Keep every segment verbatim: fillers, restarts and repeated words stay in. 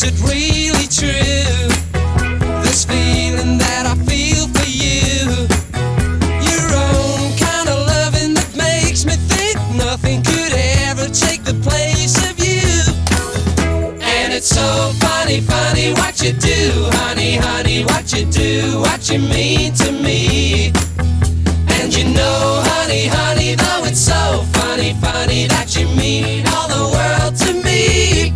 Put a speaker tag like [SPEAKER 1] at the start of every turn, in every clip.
[SPEAKER 1] it really true? This feeling that I feel for you, your own kind of loving that makes me think nothing could ever take the place of you. And it's so funny, funny what you do, honey, honey, what you do, what you mean to me. And you know, honey, honey, though it's so funny, funny that you mean all the world to me.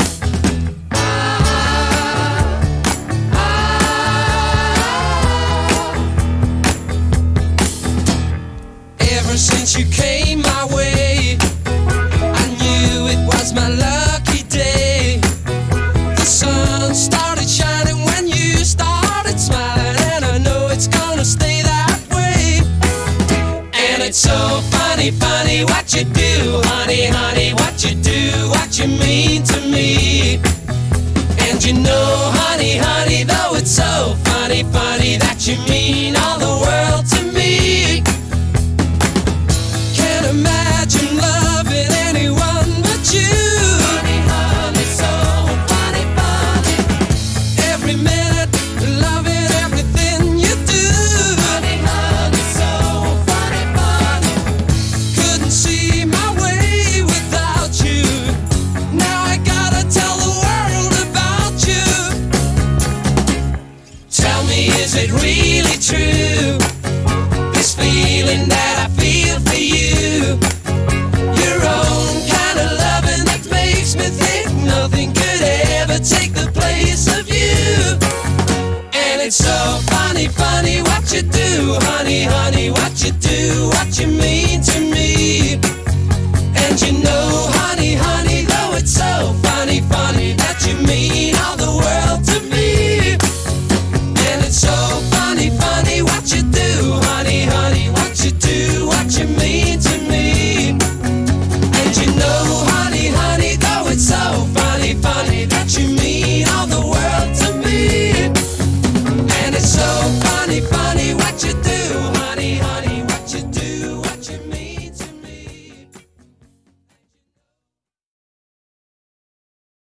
[SPEAKER 1] Ever since you came my way, I knew it was my lucky day. The sun started shining when you started smiling, and I know it's gonna stay that way. And it's so funny, funny what you do, honey, honey, what you do, what you mean to me. And you know, honey, honey, though it's so funny, funny that you mean all the world to me. Can't imagine loving anyone but you. Honey, honey, so funny, funny. Every minute, loving everything you do. Honey, honey, so funny, funny. Couldn't see my way without you. Now I gotta tell the world about you. Tell me, is it really true? This feeling that I feel for you, your own kind of loving that makes me think nothing could ever take the place of you. And it's so funny, funny what you do, honey, honey, what you do, what you mean.